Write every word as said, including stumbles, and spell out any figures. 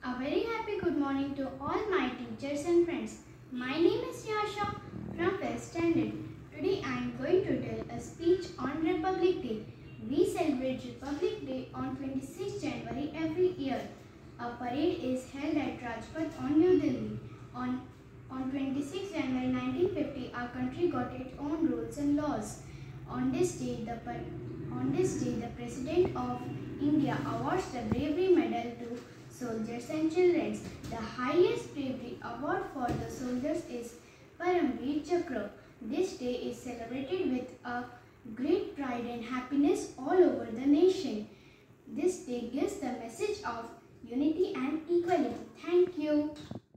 A very happy good morning to all my teachers and friends. My name is Yasha from fifth Standard. Today I am going to tell a speech on Republic Day. We celebrate Republic Day on twenty-sixth January every year. A parade is held at Rajpath on New Delhi. On, on twenty-sixth January nineteen fifty, our country got its own rules and laws. On this day, the on this day, the President of India awards the Bravery Medal to soldiers and children. The highest bravery award for the soldiers is Paramveer Chakra. This day is celebrated with a great pride and happiness all over the nation. This day gives the message of unity and equality. Thank you.